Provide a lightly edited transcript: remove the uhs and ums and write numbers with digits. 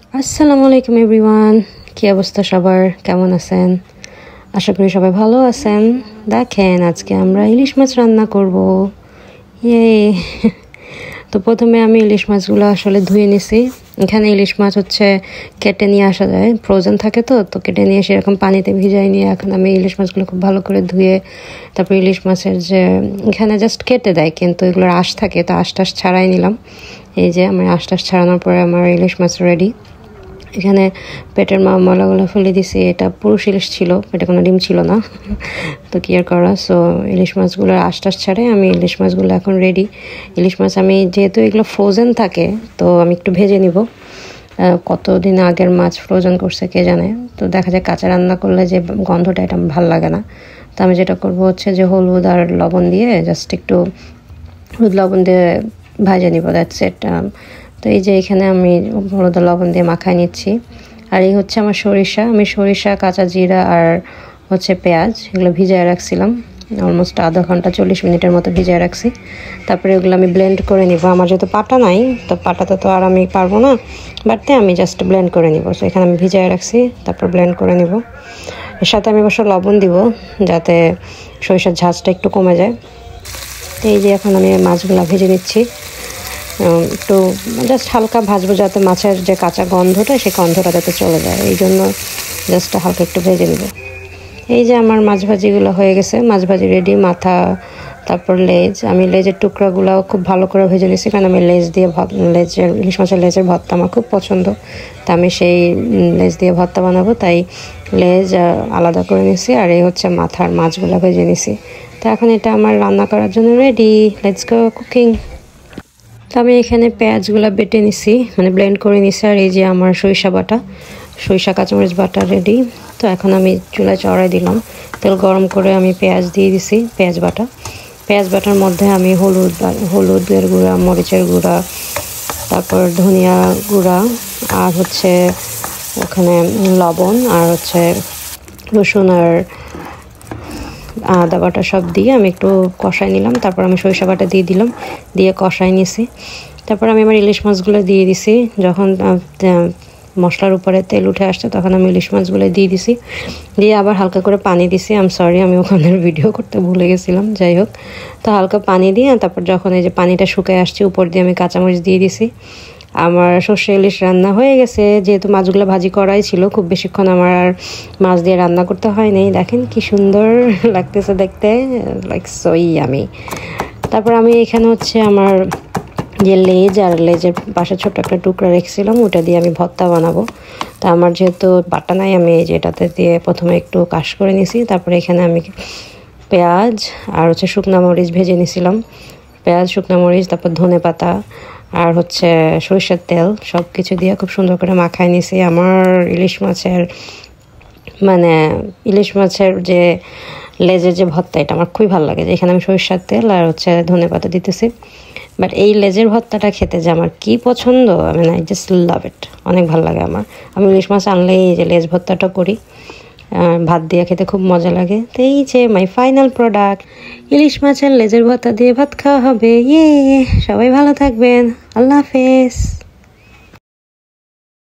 আসসালামু আলাইকুম এভরিওয়ান, কি অবস্থা সবার, কেমন আছেন? আশা করি সবাই ভালো আছেন। দেখেন আজকে আমরা ইলিশ মাছ রান্না করব। ইয়ে তো প্রথমে আমি ইলিশ মাছগুলো আসলে ধুয়ে নিছি। এখানে ইলিশ মাছ হচ্ছে কেটে নিয়ে আসা যায়, ফ্রোজেন থাকে তো কেটে নিয়ে সেরকম পানিতে ভিজাই নিয়ে এখন আমি ইলিশ মাছগুলো খুব ভালো করে ধুয়ে তারপর ইলিশ মাছের যে এখানে জাস্ট কেটে দেয় কিন্তু এগুলোর আঁশ থাকে, তো আঁশ টাশ ছাড়াই নিলাম। এই যে আমার আঁশ টাশ ছাড়ানোর পরে আমার ইলিশ মাছ রেডি। এখানে পেটের মলাগুলো ফেলে দিছি, এটা পুরুষ ইলিশ ছিল, এটা কোনো ডিম ছিল না তো কি আর করা। সো ইলিশ মাছগুলোর আশটাশ ছাড়ে আমি ইলিশ মাছগুলো এখন রেডি। ইলিশ মাছ আমি যেহেতু এগুলো ফ্রোজেন থাকে তো আমি একটু ভেজে নিব। কতদিন আগের মাছ ফ্রোজেন করছে কে জানে, তো দেখা যায় কাঁচা রান্না করলে যে গন্ধটা এটা ভাল লাগে না। তো আমি যেটা করবো হচ্ছে যে হলুদ আর লবণ দিয়ে জাস্ট একটু হলুদ লবণ দিয়ে ভাজে নিব, দ্যাটস ইট। তো এই যে এখানে আমি হলুদ লবণ দিয়ে মাখায় নিচ্ছি। আর এই হচ্ছে আমার সরিষা, আমি সরিষা, কাঁচা জিরা আর হচ্ছে পেঁয়াজ এগুলো ভিজিয়ে রাখছিলাম অলমোস্ট আধা ঘন্টা 40 মিনিটের মতো ভিজিয়ে রাখছি। তারপরে এগুলো আমি ব্লেন্ড করে নিব। আমার যেহেতু পাটা নাই তো পাটাতে তো আর আমি পারবো না বাটতে, আমি জাস্ট ব্লেন্ড করে নিব। সো এখানে আমি ভিজিয়ে রাখছি, তারপর ব্লেন্ড করে নিব। এর সাথে আমি অবশ্য লবণ দিব যাতে সরিষার ঝাঁজটা একটু কমে যায়। তো এই যে এখন আমি মাছগুলো ভেজে নিচ্ছি, একটু জাস্ট হালকা ভাজবো যাতে মাছের যে কাঁচা গন্ধটা সেই গন্ধটা যাতে চলে যায়, এই জন্য জাস্ট হালকা একটু ভেজে নেব। এই যে আমার মাছ ভাজিগুলো হয়ে গেছে, মাছ ভাজি রেডি। মাথা, তারপর লেজ, আমি লেজের টুকরাগুলো খুব ভালো করে ভেজে নিয়েছি কারণ আমি লেজ দিয়ে লেজের ইলিশ মাছের লেজের ভর্তা আমার খুব পছন্দ, তা আমি সেই লেজ দিয়ে ভর্তা বানাবো, তাই লেজ আলাদা করে নিয়েছি। আর এই হচ্ছে মাথার মাছগুলো ভেজে নিয়েছি। তো এখন এটা আমার রান্না করার জন্য রেডি। Let's go cooking. তো আমি এখানে পেঁয়াজগুলো বেটে নিছি, মানে ব্লেন্ড করে নিছি। আর এই যে আমার সরিষা কাঁচামরিচ বাটা রেডি। তো এখন আমি চুলায় চড়াই দিলাম, তেল গরম করে আমি পেঁয়াজ দিয়ে দিছি। পেঁয়াজ বাটার মধ্যে আমি হলুদের গুঁড়া, মরিচের গুঁড়া, তারপর ধনিয়া গুঁড়া আর হচ্ছে ওখানে লবণ আর হচ্ছে রসুন আর আদা বাটা সব দিয়ে আমি একটু কষাই নিলাম। তারপর আমি সরিষা বাটা দিয়ে দিলাম, দিয়ে কষাই নিয়েছি। তারপর আমি আমার ইলিশ মাছগুলো দিয়ে দিছি। যখন মশলার উপরে তেল উঠে আসছে তখন আমি ইলিশ মাছগুলো দিয়ে দিছি, দিয়ে আবার হালকা করে পানি দিছি। সরি আমি ওখানে ভিডিও করতে ভুলে গেছিলাম, যাই হোক। তো হালকা পানি দিয়ে তারপর যখন এই যে পানিটা শুকিয়ে আসছে উপর দিয়ে আমি কাঁচামরিচ দিয়ে দিছি। আমার সর্ষে ইলিশ রান্না হয়ে গেছে, যেহেতু মাছগুলো ভাজি করাই ছিল, খুব বেশিক্ষণ আমার আর মাছ দিয়ে রান্না করতে হয় নাই। দেখেন কি সুন্দর লাগতেছে দেখতে, লাইক সো ইয়ামি। তারপর আমি এখানে হচ্ছে আমার যে লেজ আর লেজের পাশে ছোট্ট একটা টুকরা রেখেছিলাম, ওটা দিয়ে আমি ভর্তা বানাবো। তা আমার যেহেতু বাটা নাই, আমি এই যেটাতে দিয়ে প্রথমে একটু কাশ করে নিছি। তারপরে এখানে আমি পেঁয়াজ আর হচ্ছে শুকনো মরিচ ভেজে নিছিলাম, পেঁয়াজ, শুকনো মরিচ, তারপর ধনেপাতা আর হচ্ছে সরিষার তেল সব কিছু দিয়ে খুব সুন্দর করে মাখায় নিছি। আমার ইলিশ মাছের যে লেজের যে ভর্তা এটা আমার খুবই ভালো লাগে। যে এখানে আমি সরিষার তেল আর হচ্ছে ধনেপাতা দিতেছি। বাট এই লেজের ভর্তাটা খেতে যে আমার কি পছন্দ, আই জাস্ট লাভ ইট, অনেক ভালো লাগে আমার। আমি ইলিশ মাছ আনলেই এই যে লেজ ভর্তাটা করি, ভাত দিয়ে খেতে খুব মজা লাগে। তো এই যে মাই ফাইনাল প্রোডাক্ট, ইলিশ মাছের লেজের ভর্তা দিয়ে ভাত খাওয়া হবে। ইয়ে, সবাই ভালো থাকবেন, আল্লাহ হাফেজ।